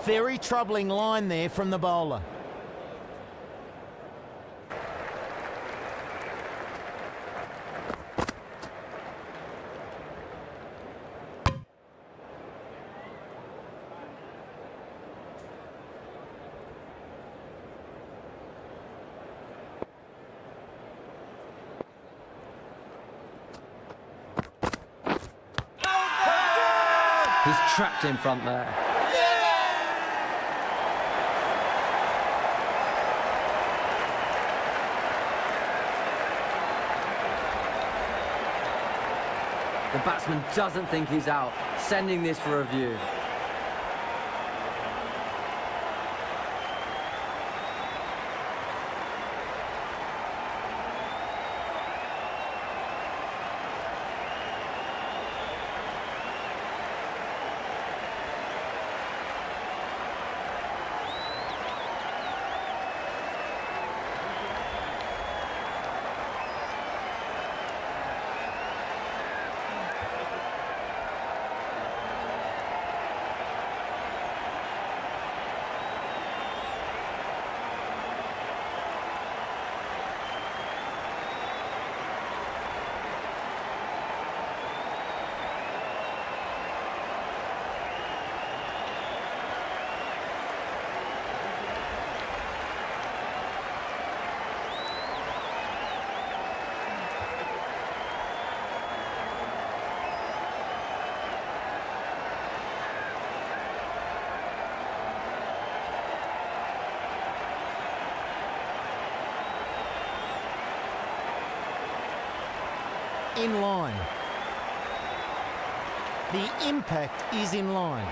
Very troubling line there from the bowler. He's trapped in front there. The batsman doesn't think he's out, sending this for review. In line. The impact is in line.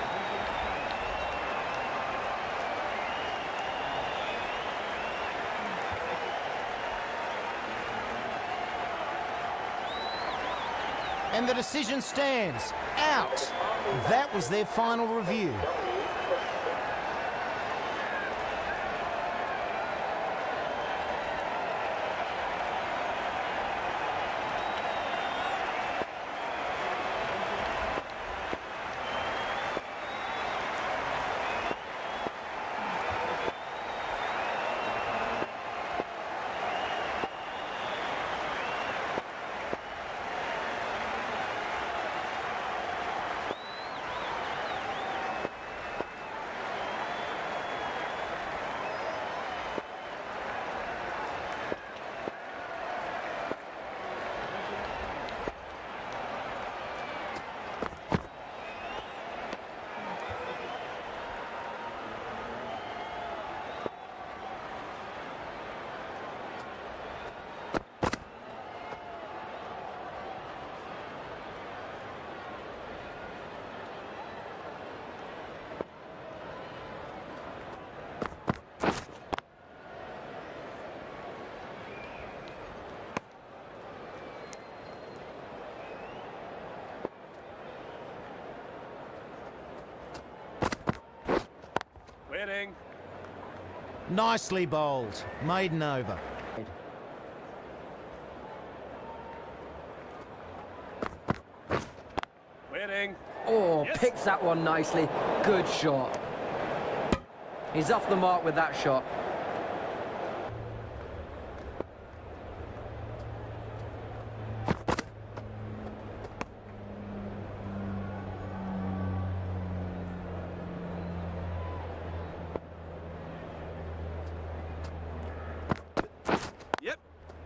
And the decision stands. Out. That was their final review. Winning. Nicely bowled. Maiden over. Winning. Oh, Yes. picks that one nicely. Good shot. He's off the mark with that shot. Yep.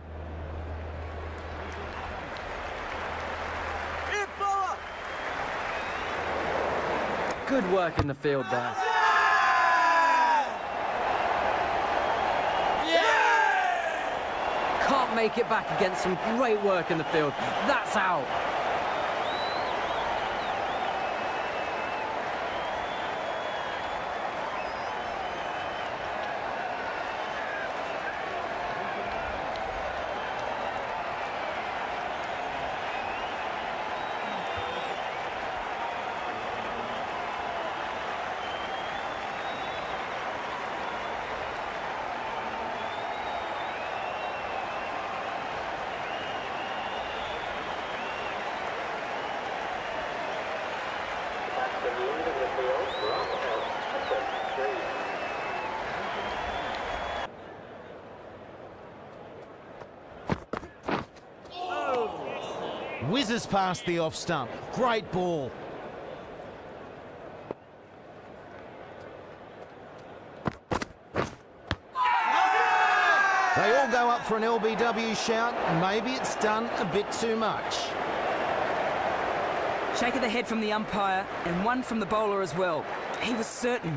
Hit bowler. Good work in the field there. Can't make it back against some great work in the field. That's out. Whizzes past the off stump. Great ball. They all go up for an LBW shout. Maybe it's done a bit too much. Shake of the head from the umpire and one from the bowler as well. He was certain.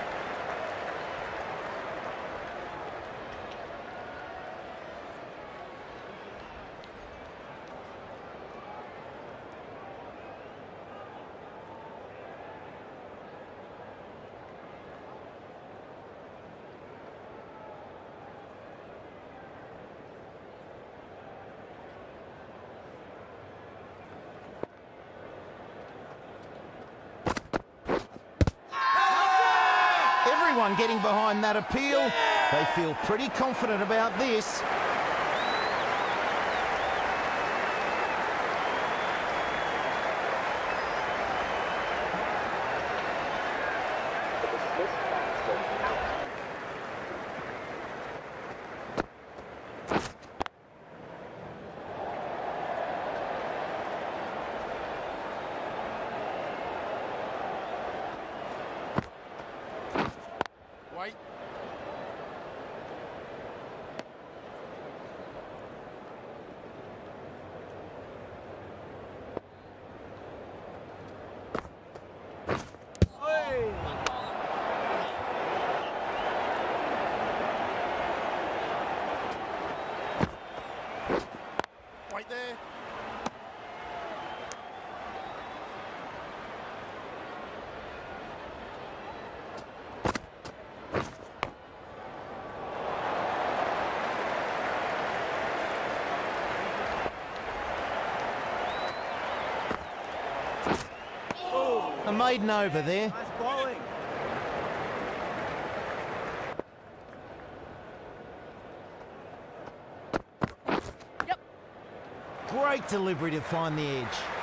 Everyone getting behind that appeal. They feel pretty confident about this. Wait. Right there. A maiden over there. Nice bowling. Great delivery to find the edge.